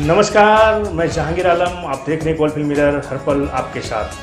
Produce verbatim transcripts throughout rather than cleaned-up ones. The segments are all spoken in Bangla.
नमस्कार, मैं जहांगीर आलम। आप देख रहे हैं गोल्ड फिल्म मिरर, हर पल आपके साथ।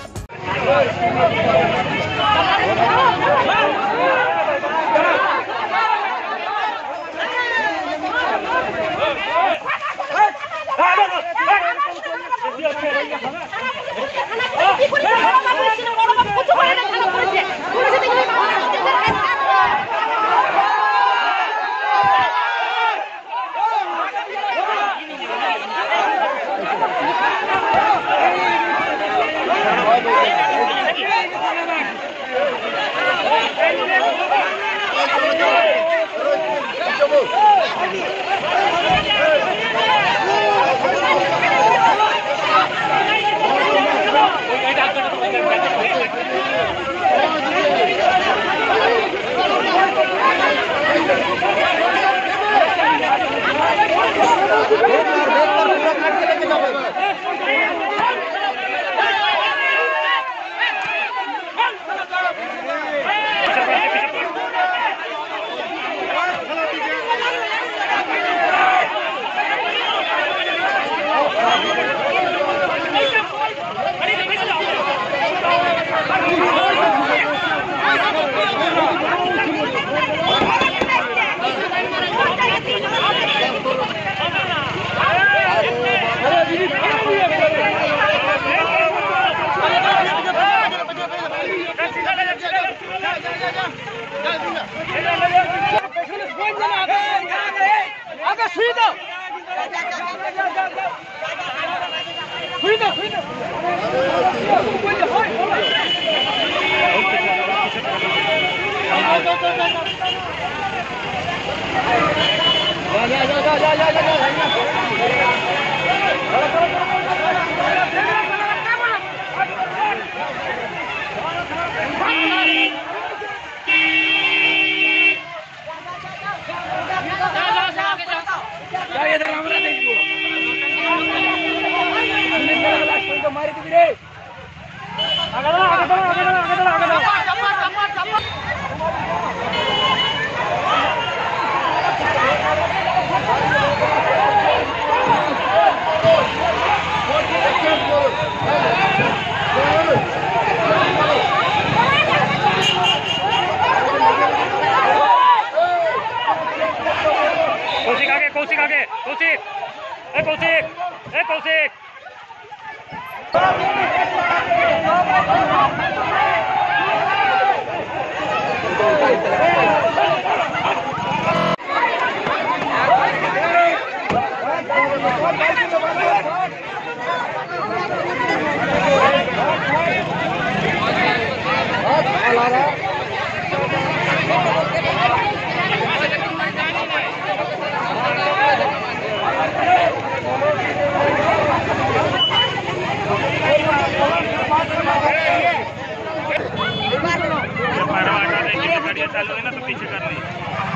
कौशिक आगे, कौशिक आगे, कौशिक, ए कौशिक, ए कौशिक। गाड़ियाँ चालू है ना तो पीछे कर ली।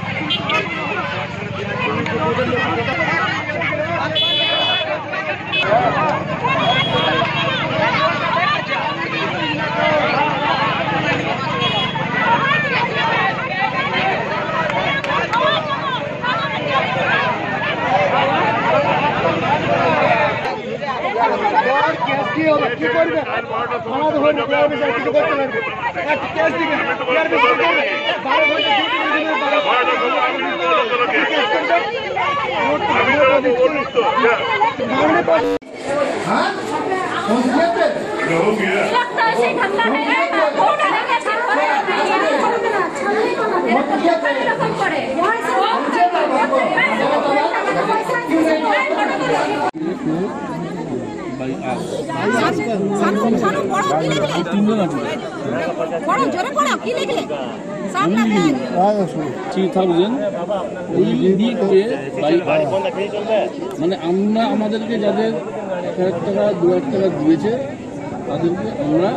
মানে আমরা আমাদেরকে যাদের এক হাজার টাকা দু হাজার টাকা দিয়েছে তাদেরকে আমরা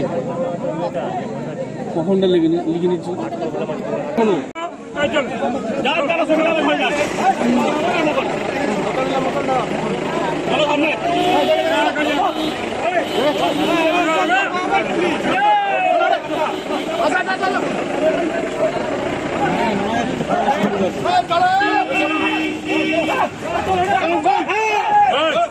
কখনটা লিখে লিখে নিচ্ছি। चलो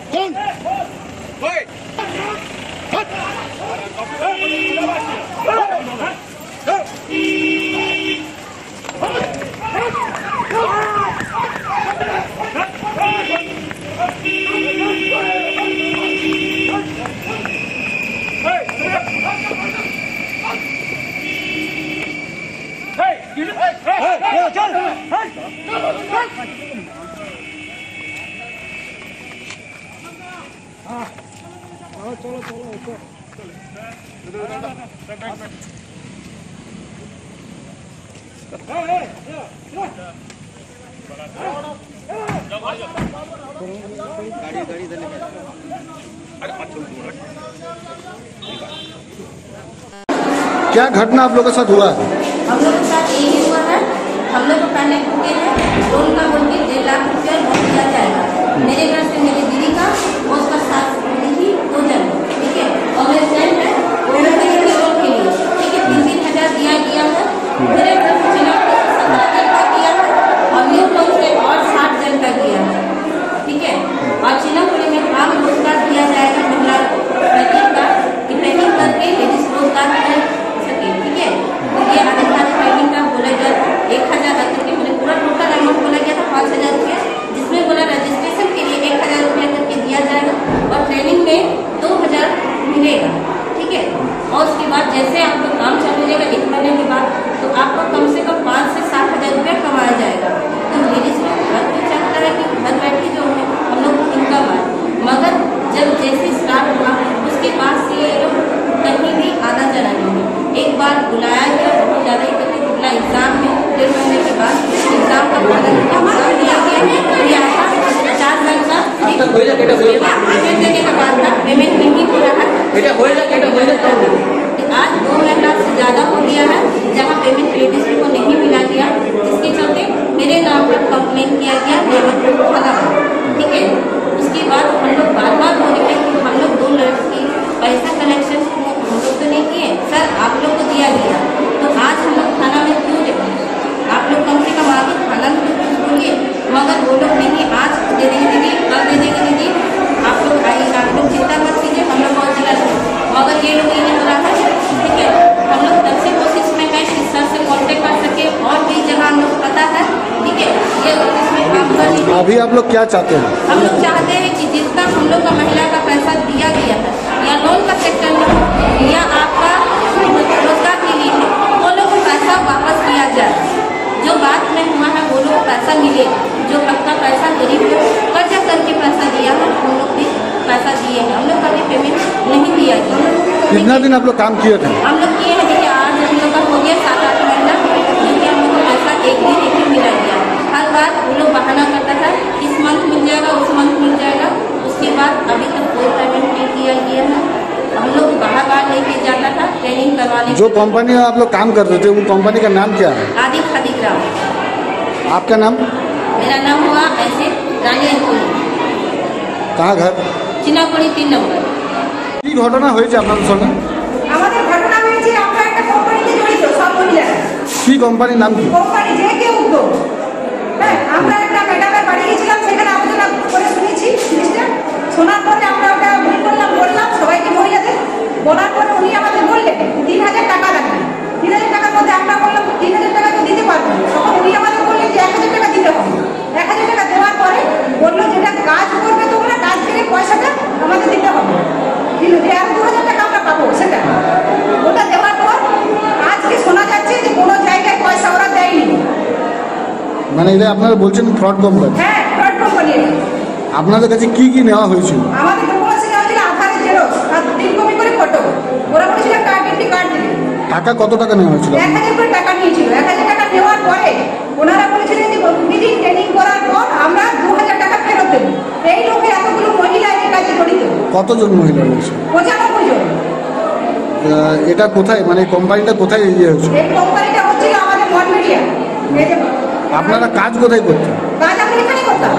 क्या घटना आप लोगों के साथ हुआ है? हम लोग के साथ यही हुआ है। हम लोग को पहले रुके हैं लोन का बोल के डेढ़ लाख रुपया लोन दिया जाएगा। मेरे घर से मेरी दीदी का और उसका साथ ही दो जन, ठीक है, और मेरे फ्रेंड है वो लोग के लोन के लिए, ठीक है, तीन तीन हजार दिया गया है। मेरे घर में चुनाव सत्रह जन का दिया है और मेरे लोन से और साठ जन का दिया है, ठीक है। और चिनापुरी में काम रोजगार दिया जाएगा महिला ट्रेनिंग का, कि ट्रेनिंग करके लेडीज रोजगार कर सके, ठीक है। ये अधिकारी ट्रेनिंग का बोला गया एक हजार करके मुझे पूरा टोटल अमाउंट बोला गया था पाँच हजार रुपया, जिसमें बोला रजिस्ट्रेशन के लिए एक हजार रुपया करके दिया जाएगा और ट्रेनिंग में दो हजार मिलेगा, ठीक है। और उसके बाद जैसे आपको काम चालू हो जाएगा एक महीने के बाद तो आपको कम से कम पाँच से सात हजार रुपया कमाया जाएगा। तो लेडीज में घर को चाहता है कि घर बैठे जो है हम लोग इनकम आए, मगर जब जैसे स्टार्ट हुआ उसके बाद से ये लोग कहीं भी आना जाना नहीं है। एक बार बुलाया गया बहुत ज़्यादा ही करके बुला एग्जाम में डेढ़ महीने के बाद एग्जाम का एग्जाम दिया गया पचास लाख का पेमेंट देने के बाद का पेमेंट नहीं हो रहा है। आज दो महीना से ज़्यादा हो गया है जहाँ पेमेंट लेडीज को नहीं मिला गया, जिसके चलते मेरे नाम पर कंप्लेन किया गया नेमतपुर थाना पर, ठीक है। उसके बाद हम लोग बार बार बोल रहे हैं कि हम लोग दो लड़की पैसा कलेक्शन हम लोग तो नहीं किए सर, आप लोग को दिया गया तो आज हम लोग थाना में क्यों देते? आप लोग कम से कम आगे थाना में कुछ बोलिए, मगर वो लोग नहीं आज दे देंगे दीदी, कल दे देंगे दीदी, आप लोग आइए, आप लोग चिंता मत कीजिए, हम लोग बहुत जगह हैं, मगर ये लोग ये नहीं हो रहा है, ठीक है। हम लोग तब से कोशिश में है कि सर से कॉन्टेक्ट कर सके और भी जगह हम लोग पता है, ठीक है, ये इसमें काम कर लीजिए। अभी आप लोग क्या चाहते हैं? हम लोग चाहते हैं कि जितना हम लोग का महिला का पैसा दिया गया है या लोन का सेक्टर में या आपका रोजगार के लिए है वो लोग पैसा वापस किया जाए। जो बात में हुआ है वो लोग पैसा मिलेगा, जो आपका पैसा गरीब लोग कर्जा करके पैसा दिया है हम लोग भी पैसा दिए हैं, हम लोग का भी पेमेंट नहीं दिया गया। कितना दिन आप लोग काम किए थे? हम लोग किए हैं देखिए आज हम लोग का हो गया सात आठ महीना, क्योंकि हम लोग को पैसा एक दिन एक दिन मिला गया। हर बार वो लोग बहाना करता है इस मंथ मिल जाएगा उस मंथ मिल जाएगा, उसके बाद अभी तक कोई पेमेंट नहीं किया गया है। हम लोग बाहर बाहर लेके जाता था ट्रेनिंग करवाने। जो कंपनी में आप लोग काम कर रहे थे वो कंपनी का नाम क्या है? आदि खादी ग्राम। आपका नाम? मेरा नाम हुआ ऐसे रानी अंकुली। कहाँ घर? চিনাপুরি তিন নম্বর। কি ঘটনা হয়েছে আপনাদের সঙ্গে? আমাদের ঘটনা হয়েছে আমরা একটা কোম্পানিতে জড়িত সব মহিলারা। কি কোম্পানির নাম কি? কোম্পানি যে কে উদ্যোগ। হ্যাঁ আমরা একটা ম্যাডামের বাড়ি গিয়েছিলাম, সেখানে আলোচনা করে শুনেছি জিনিসটা। শোনার পরে আমরা ওটা ভুল করলাম, বললাম সবাইকে মহিলাদের। বলার পরে উনি আমাদের বললেন তিন হাজার টাকা লাগবে। তিন হাজার টাকার মধ্যে আমরা বললাম তিন হাজার টাকা তো দিতে পারবো না। তখন উনি আমাদের বললেন যে এক হাজার টাকা দিতে হবে। এক হাজার টাকা দেওয়ার পরে বললো যেটা কাজ করবে তোমরা কাজ করে পয়সাটা আমাদের দিতে হবে। কিন্তু যে আর দু হাজার টাকা আমরা পাবো সেটা ওটা দেওয়ার পর আজকে শোনা যাচ্ছে যে কোনো জায়গায় পয়সা ওরা দেয়নি। মানে এটা আপনারা বলছেন ফ্রড কোম্পানি? হ্যাঁ ফ্রড কোম্পানি। আপনাদের কাছে কি কি নেওয়া হয়েছিল? আমাদের ডকুমেন্টস নেওয়া হয়েছিল আধারের জেরক্স আর তিন কপি করে ফটো। ওরা বলেছিল একটা আইডেন্টি কার্ড দেবে। টাকা কত টাকা নেওয়া হয়েছিল? এক হাজার করে টাকা নিয়েছিল। এক হাজার টাকা নেওয়ার পরে ওনারা বলেছিলেন যে দিদি ট্রেনিং করার পর আমরা দু হাজার টাকা ফেরত দেবো। এই লোকে এতগুলো মহিলা এই কাজে জড়িত। কতজন মহিলা রয়েছে? পঁচানব্বই জন। এটা কোথায়, মানে কোম্পানিটা কোথায় ইয়ে হয়েছিল? এই কোম্পানিটা হচ্ছিল আমাদের মন মিডিয়া। আপনারা কাজ কোথায় করতেন? কাজ আমরা এখানে করতাম।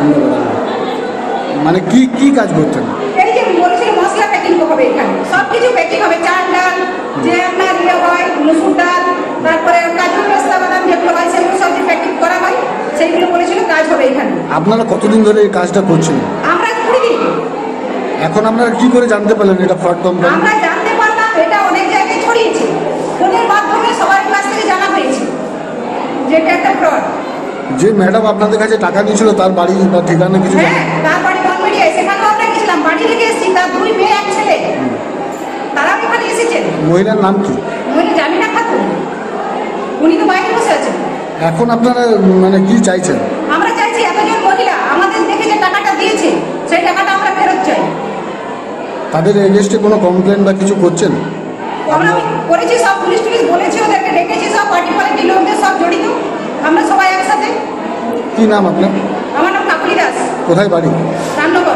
মানে কি কি কাজ করতেন? এই যে বলছিল মশলা প্যাকিং হবে এখানে, সব কিছু প্যাকিং হবে, চাল ডাল যে আপনার ইয়ে হয় মসুর ডাল, তারপরে কাজু পেস্তা বাদাম যেগুলো হয় সেগুলো সব যে প্যাকিং করা হয় সেইগুলো বলেছিল কাজ হবে এখানে। আপনারা কতদিন ধরে এই কাজটা করছেন? আমরা কুড়ি দিন এখন আপনারা কি করে জানতে পারলেন এটা ফ্রড কোম্পানি? আমরা জানতে পারলাম এটা অনেক জায়গায় ছড়িয়েছে, ফোনের মাধ্যমে সবার কাছ থেকে জানা পেয়েছে যে এটা একটা ফ্রড। যে ম্যাডাম আপনাদের কাছে টাকা নিয়েছিল তার বাড়ি বা ঠিকানা কিছু জানেন? হ্যাঁ, তার বাড়ি বনবেড়িয়ায়, সেখানেও আমরা গেছিলাম, বাড়ি থেকে এসেছি, তার দুই মেয়ে এক ছেলে, তারাও এখানে এসেছেন। মহিলার নাম কি? মহিলা জামিনা খাতুন, উনি তো বাইরে বসে আছেন। এখন আপনারা মানে কি চাইছেন? আমরা চাইছি এতজন মহিলা আমাদের দেখে যে টাকাটা দিয়েছে সেই টাকাটা আমরা ফেরত চাই। তাদের এগেনস্টে কোনো কমপ্লেন বা কিছু করছেন? আমরা করেছি, সব পুলিশ টুলিশ বলেছি, ওদেরকে ডেকেছি, সব পার্টি পার্টি লোকদের সব জড়িত, আমরা সবাই একসাথে। কি নাম আপনার? আমার নাম কাকুলি দাস। কোথায় বাড়ি? রামনগর।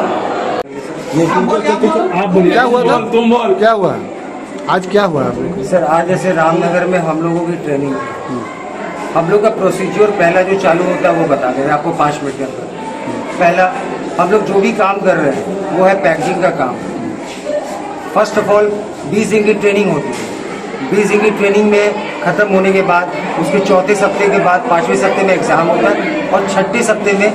क्या हुआ था? तुम बोल क्या हुआ आज? क्या हुआ? सर आज जैसे रामनगर में हम लोगों की ट्रेनिंग है, हम लोग का प्रोसीजर पहला जो चालू होता है वो बता दे रहे हैं आपको पाँच मिनट के अंदर। पहला हम लोग जो भी काम कर रहे हैं वो है पैकेजिंग का काम। फर्स्ट ऑफ ऑल बीस दिन की ट्रेनिंग होती है। बीस दिन की ट्रेनिंग में ख़त्म होने के बाद उसके चौथे सप्ते के बाद पाँचवें सप्ते में एग्ज़ाम होता है और छठे सप्ते में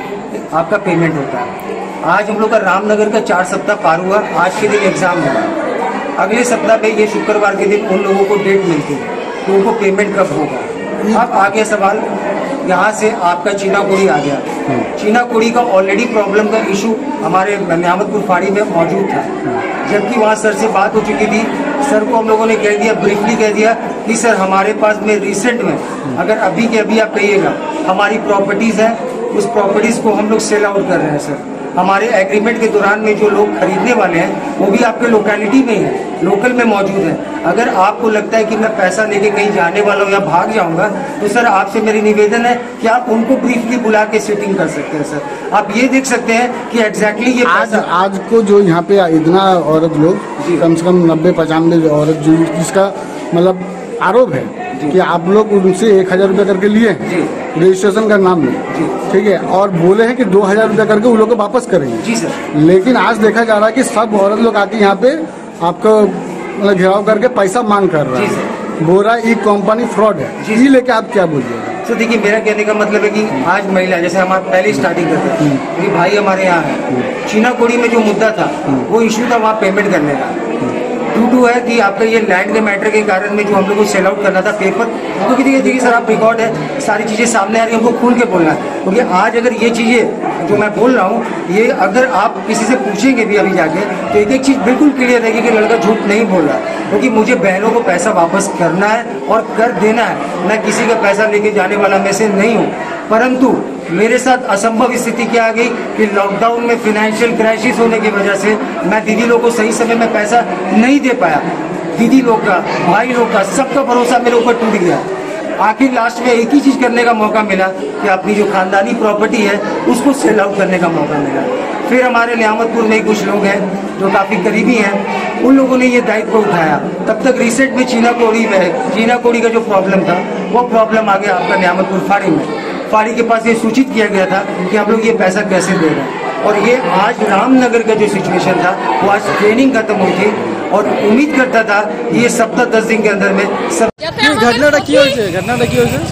आपका पेमेंट होता है। आज हम लोग का रामनगर का चार सप्ताह पार हुआ, आज के दिन एग्ज़ाम हुआ। अगले सप्ताह में ये शुक्रवार के दिन उन लोगों को डेट मिलती है तो उनको पेमेंट कब होगा। अब आगे सवाल यहाँ से आपका चीना कोड़ी आ गया। चीना कोड़ी का ऑलरेडी प्रॉब्लम का इशू हमारे नियामतपुर फाड़ी में मौजूद था, जबकि वहाँ सर से बात हो चुकी थी। सर को हम लोगों ने कह दिया, ब्रीफली कह दिया कि सर हमारे पास में रिसेंट में अगर अभी के अभी आप कहिएगा हमारी प्रॉपर्टीज़ हैं, उस प्रॉपर्टीज़ को हम लोग सेल आउट कर रहे हैं सर। हमारे एग्रीमेंट के दौरान में जो लोग खरीदने वाले हैं वो भी आपके लोकेलिटी में है, लोकल में मौजूद है। अगर आपको लगता है कि मैं पैसा लेके कहीं जाने वाला हूँ या भाग जाऊंगा तो सर आपसे मेरी निवेदन है कि आप उनको ब्रीफली बुला के सेटिंग कर सकते हैं सर। आप ये देख सकते हैं कि एग्जैक्टली ये आज पैसा आज को जो यहाँ पे इतना औरत लोग कम से कम नब्बे पचानवे औरत जो जिसका मतलब आरोप है कि आप लोग उनसे एक हजार रुपये करके लिए रजिस्ट्रेशन का नाम में, ठीक है, और बोले हैं कि दो हजार रुपये करके उन लोग को वापस करेंगे। जी सर। लेकिन आज देखा जा रहा है कि सब औरत लोग आके यहाँ पे आपको मतलब घेराव करके पैसा मांग कर रहा जी है, बोल रहा है ये कंपनी फ्रॉड है। ये लेके आप क्या बोलिएगा? तो देखिए मेरा कहने का मतलब है कि आज महिला जैसे हम पहले स्टार्टिंग करते थे कि भाई हमारे यहाँ है, चीना कोड़ी में जो मुद्दा था वो इशू था वहाँ पेमेंट करने का। टू टू है कि आपका ये लैंड के मैटर के कारण में जो हम लोग को सेल आउट करना था पेपर, क्योंकि देखिए देखिए सर आप रिकॉर्ड है, सारी चीज़ें सामने आ रही है, हमको खुल के बोलना है। क्योंकि आज अगर ये चीज़ें जो मैं बोल रहा हूँ ये अगर आप किसी से पूछेंगे भी अभी जाके तो एक एक चीज़ बिल्कुल क्लियर रहेगी कि लड़का झूठ नहीं बोल रहा है। क्योंकि मुझे बहनों को पैसा वापस करना है और कर देना है, मैं किसी का पैसा लेके जाने वाला मैं से नहीं हूँ। परंतु मेरे साथ असंभव स्थिति क्या आ गई कि लॉकडाउन में फाइनेंशियल क्राइसिस होने की वजह से मैं दीदी लोगों को सही समय में पैसा नहीं दे पाया। दीदी लोग का, भाई लोग का, सबका भरोसा मेरे ऊपर टूट गया। आखिर लास्ट में एक ही चीज़ करने का मौका मिला कि अपनी जो खानदानी प्रॉपर्टी है उसको सेल आउट करने का मौका मिला। फिर हमारे नियामतपुर में कुछ लोग हैं जो काफ़ी करीबी हैं, उन लोगों ने ये दायित्व उठाया। तब तक रिसेंट में चीना कोड़ी में चीना कोड़ी का जो प्रॉब्लम था वो प्रॉब्लम आ गया आपका नियामतपुर फाड़ी में। फाड़ी के पास ये सूचित किया गया था कि हम लोग ये पैसा कैसे दे रहे हैं, और ये आज रामनगर का जो सिचुएशन था वो आज ट्रेनिंग खत्म हुई थी और उम्मीद करता था ये सप्ताह दस दिन के अंदर में सब ঘটনাটা কি হয়েছে? ঘটনাটা কি হয়েছে?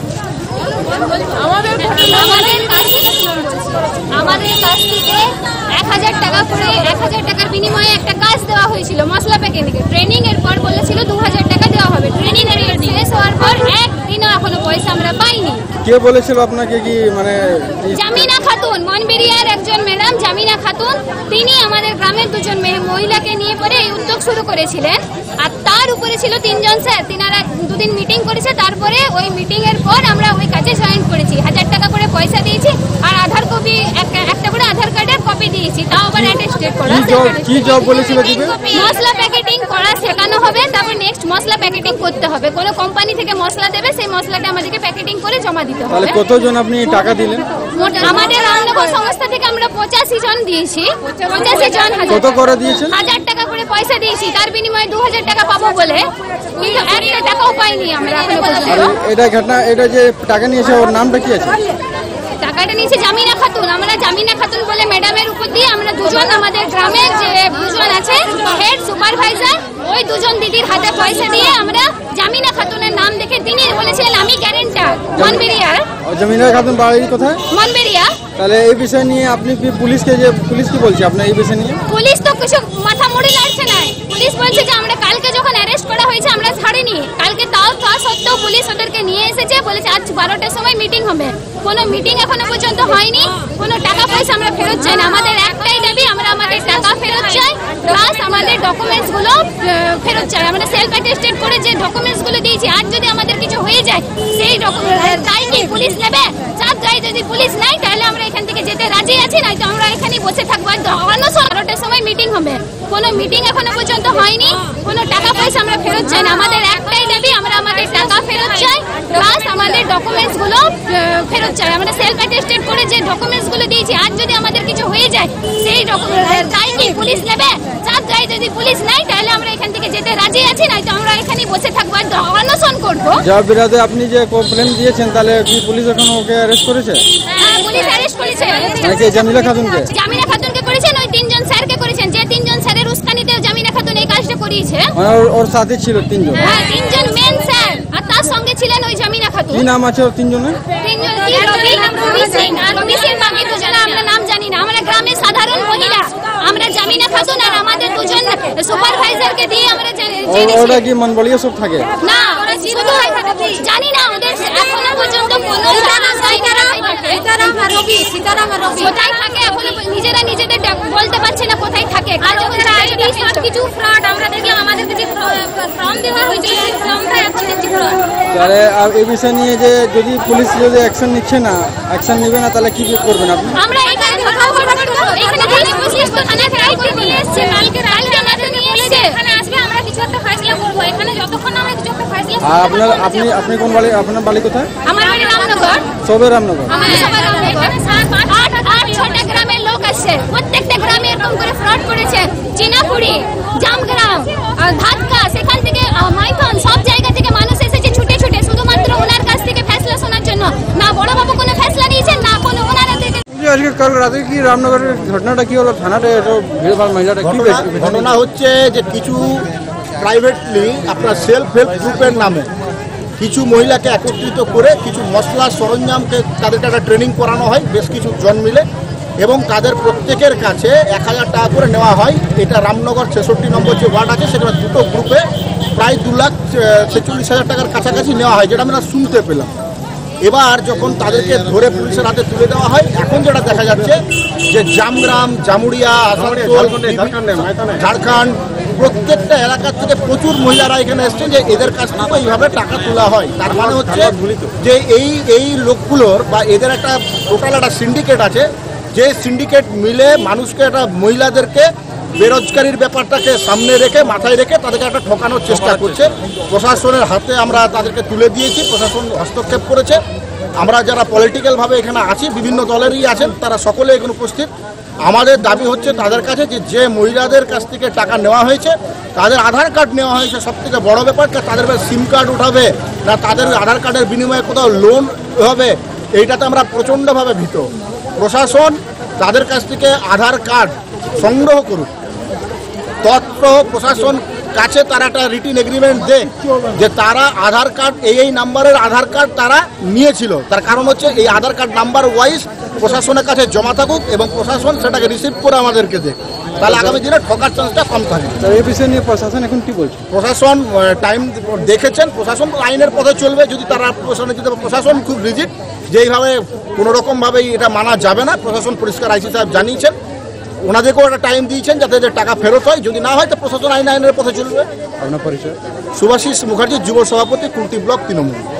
আমাদের আমাদের কাছ থেকে আমাদের কাছ থেকে এক হাজার টাকা করে এক হাজার টাকার বিনিময়ে একটা কাজ দেওয়া হয়েছিল মশলা প্যাকেটিং। ট্রেনিং এর পর বলেছিল দু হাজার টাকা দেওয়া হবে। ট্রেনিং এর শেষ হওয়ার পর একদিনও এখনো পয়সা আমরা পাইনি। কে বলেছিল আপনাকে কি মানে? জামিনা খাতুন, মনবেরিয়ার একজন ম্যাডাম জামিনা খাতুন, তিনি আমাদের গ্রামের দুজন মহিলাকে নিয়ে পরে এই উদ্যোগ শুরু করেছিলেন। আর তার উপরে ছিল তিনজন স্যার, তিনারা দুদিন মিটিং করেছে। তারপরে ওই মিটিং এর পর আমরা ওই কাজে জয়েন করেছি। হাজার টাকা করে পয়সা দিয়েছি আর আধার কপি একটা করে আধার কার্ডের কপি দিয়েছি, তাও আবার অ্যাটেস্টেড করা। কি জব বলেছিল দিদি? মশলা প্যাকেটিং করা শেখানো হবে, তারপর নেক্সট মশলা প্যাকেটিং করতে হবে। কোনো কোম্পানি থেকে মশলা দেবে, সেই মশলাটা আমাদেরকে প্যাকেটিং করে জমা দিতে হবে। তাহলে কতজন আপনি টাকা দিলেন? আমাদের রামনগর সংস্থা থেকে আমরা পঁচাশি জন দিয়েছি। পঁচাশি জন কত করে দিয়েছেন? হাজার টাকা করে পয়সা দিয়েছি, তার বিনিময়ে দু হাজার টাকা পাবো বলে, কিন্তু একটা টাকাও পাইনি আমরা এখনো পর্যন্ত। এটা ঘটনা, এটা যে টাকা নিয়েছে ওর নামটা কি আছে? টাকাটা নিয়েছে জামিনা খাতুন। আমরা জামিনা খাতুন বলে ম্যাডামের উপর দিয়ে আমরা দুজন, আমাদের গ্রামের যে দুজন আছে হেড সুপারভাইজার, ওই দুজন দিদির হাতে পয়সা দিয়ে আমরা জামিনা খাতুনের নাম দেখে তিনি বলেছিলেন আমি গ্যারেন্টার মনবেরিয়া। জমিনা খাতুন বাড়ি কোথায়? মনবেরিয়া। তাহলে এই বিষয় নিয়ে আপনি কি পুলিশকে যে পুলিশ কি বলছে আপনার এই বিষয় নিয়ে? পুলিশ তো কিছু মাথা মুড়ি লাগছে না। পুলিশ বলছে যে আমরা কালকে যখন অ্যারেস্ট করা হয়েছে আমরা ছাড়িনি, কালকে তাও তা সত্ত্বেও পুলিশ ওদেরকে নিয়ে এসেছে, বলেছে আজ বারোটার সময় মিটিং হবে। কোনো মিটিং এখনো পর্যন্ত হয়নি, কোনো টাকা পয়সা আমরা ফেরত চাই না। আমাদের একটাই দাবি, আমরা আমাদের টাকা ফেরত চাই, প্লাস আমাদের ডকুমেন্টস গুলো ফেরত চাই। আমরা সেলফ অ্যাটেস্টেড করে যে ডকুমেন্টস গুলো দিয়েছি, আজ যদি আমাদের কিছু হয়ে যায় সেই ডকুমেন্ট তাই কি পুলিশ নেবে? চার গায়ে যদি পুলিশ নাই তাহলে আমরা এখান থেকে যেতে রাজি আছি, নাই তো আমরা এখানেই বসে থাকবো। বারোটার সময় মিটিং হবে, কোনো মিটিং এখনো পর্যন্ত হয়নি, কোনো টাকা পয়সা আমরা ফেরত চাই না। আমাদের একটাই দাবি, আমরা আমাদের টাকা ফেরত চাই, প্লাস আমাদের ডকুমেন্টস গুলো ফেরত চাই। আমরা সেলফ অ্যাটেস্টেড করে যে ডকুমেন্টস গুলো দিয়েছি, আজ যদি আমাদের কিছু হয়ে যায় সেই ডকুমেন্ট তাই কি পুলিশ নেবে? চার গায়ে যদি পুলিশ নাই তাহলে আমরা এখান থেকে যেতে রাজি আছি, নাই তো আমরা এখানেই বসে থাকবো, অনশন করবো। যার বিরুদ্ধে আপনি যে কমপ্লেন দিয়েছেন তাহলে কি পুলিশ এখন ওকে অ্যারেস্ট করেছে? হ্যাঁ, পুলিশ অ্যারেস্ট করেছে। নাকি জামিলা খাতুনকে? জামিনা খাতুনকে করেছেন, ওই তিনজন স্যারকে করেছেন, যে তিনজন স্যারের উস্কানিতে জামিনা খাতুন এই কাজটা করিয়েছে। মানে ওর- ওর সাথে ছিল তিনজন? হ্যাঁ, তিনজন মেন স্যার, আর তার সঙ্গে ছিলেন ওই জামিনা খাতুন। কি নাম আছে ওর তিনজনের? তিনজন কি রবি রবি সিং আর রবি সিং, বাকি দুজন আমরা নাম জানি না। আমরা গ্রামের সাধারণ মহিলা, আমরা জামিনা খাতুন আর আমাদের দুজন সুপারভাইজারকে দিয়ে আমরা জে- ও- জেনেছি। ওরা কি মনবলিয়া সব থাকে? না, ওরা শুধু জানি না, ওদের এখনো পর্যন্ত কোনো জানা যায় না। সীতারাম আর রবি, সীতারাম আর রবি কোথায় থাকে এখনো নিজেরা নিজেদের ডাক- বলতে পারছে না কোথায় থাকে। আর যখন আইডি সব কিছু ফ্রড, আমরা দেখলাম আমাদের কাছে ফর্ম দেওয়া হয়েছে, সেই ফর্মটা এখন দেখছি ফ্রড। তাহলে আর এই বিষয় নিয়ে যে যদি পুলিশ যদি অ্যাকশন নিচ্ছে না, অ্যাকশন নেবে না, তাহলে কি করবেন আপনি? আমরা এখানে কথা বলবো, এখানে থানা পুলিশ তো থানা ট্রাই করে নিয়ে এসেছে, কালকে কালকে আমাদের নিয়ে এসেছে, এখানে আসবে আমরা কিছু একটা ফয়সালা করব। এখানে যতক্ষণ আমরা কিছু একটা ফয়সালা আর আপনার আপনি আপনি কোন বাড়ি? আপনার বাড়ি কোথায়? আমার বাড়ি রামনগর। সবে রামনগর? আমাদের সবার রামনগর। সাত আট আট ছটা গ্রামের লোক আসছে, প্রত্যেকটা গ্রামে এরকম করে ফ্রড করেছে। চিনাপুরি, জামগ্রাম, আর ধাতকা, সেখান থেকে আহ, মাইথন, সব জায়গা থেকে মানুষ এসেছে ছুটে ছুটে শুধুমাত্র ওনার কাছ থেকে ফেসলা শোনার জন্য। না বড় বাবু কোনো ফেসলা দিয়েছেন, না কোনো ওনারা থেকে। আজকে কাল রাতে কি রামনগরের ঘটনাটা কি হলো? থানাটা এত ভিড়ভাড় মহিলাটা কি ঘটনা ঘটনা হচ্ছে যে কিছু প্রাইভেটলি আপনার সেলফ হেল্প গ্রুপের নামে কিছু মহিলাকে একত্রিত করে কিছু মশলা সরঞ্জামকে তাদেরকে একটা ট্রেনিং করানো হয় বেশ কিছু জন মিলে, এবং তাদের প্রত্যেকের কাছে এক হাজার টাকা করে নেওয়া হয়। এটা রামনগর ছেষট্টি নম্বর যে ওয়ার্ড আছে সেখানে দুটো গ্রুপে প্রায় দু লাখ ছেচল্লিশ হাজার টাকার কাছাকাছি নেওয়া হয়, যেটা আমরা শুনতে পেলাম। এবার যখন তাদেরকে ধরে পুলিশের হাতে তুলে দেওয়া হয়, এখন যেটা দেখা যাচ্ছে যে জামগ্রাম, জামুড়িয়া, আসানসোল, ঝাড়খণ্ড প্রত্যেকটা এলাকা থেকে প্রচুর মহিলারা এখানে এসছে যে এদের কাছ থেকে এইভাবে টাকা তোলা হয়। তার মানে হচ্ছে যে এই এই লোকগুলোর বা এদের একটা টোটাল একটা সিন্ডিকেট আছে, যে সিন্ডিকেট মিলে মানুষকে একটা মহিলাদেরকে বেরোজগারির ব্যাপারটাকে সামনে রেখে মাথায় রেখে তাদেরকে একটা ঠকানোর চেষ্টা করছে। প্রশাসনের হাতে আমরা তাদেরকে তুলে দিয়েছি, প্রশাসন হস্তক্ষেপ করেছে। আমরা যারা পলিটিক্যালভাবে এখানে আছি, বিভিন্ন দলেরই আছেন, তারা সকলে এখানে উপস্থিত। আমাদের দাবি হচ্ছে তাদের কাছে যে যে মহিলাদের কাছ থেকে টাকা নেওয়া হয়েছে তাদের আধার কার্ড নেওয়া হয়েছে, সব থেকে বড় ব্যাপার। তাদের সিম কার্ড উঠাবে না, তাদের আধার কার্ডের বিনিময়ে কোথাও লোন হবে, এইটাতে আমরা প্রচণ্ডভাবে ভীত। প্রশাসন তাদের কাছ থেকে আধার কার্ড সংগ্রহ করুক, তৎপ্র প্রশাসন কাছে তারা একটা রিটিন এগ্রিমেন্ট দেয় যে তারা আধার কার্ড এই এই নাম্বারের আধার কার্ড তারা নিয়েছিল। তার কারণ হচ্ছে এই আধার কার্ড নাম্বার ওয়াইজ প্রশাসনের কাছে জমা থাকুক এবং প্রশাসন সেটাকে রিসিভ করে আমাদেরকে দেয়, তাহলে আগামী দিনে ঠকার চান্সটা কম থাকে। এই বিষয় নিয়ে প্রশাসন এখন কি বলছে? প্রশাসন টাইম দেখেছেন, প্রশাসন আইনের পথে চলবে। যদি তারা প্রশাসনে যদি প্রশাসন খুব রিজিড যে এইভাবে কোনোরকমভাবেই এটা মানা যাবে না, প্রশাসন পরিষ্কার আইসি সাহেব জানিয়েছেন, ওনাদেরকেও একটা টাইম দিয়েছেন যাতে এদের টাকা ফেরত হয়। যদি না হয় তো প্রশাসন আইন আইনের পথে চলবে। আপনার পরিচয়? সুভাষিস মুখার্জি, যুব সভাপতি, কুলতি ব্লক, তৃণমূল।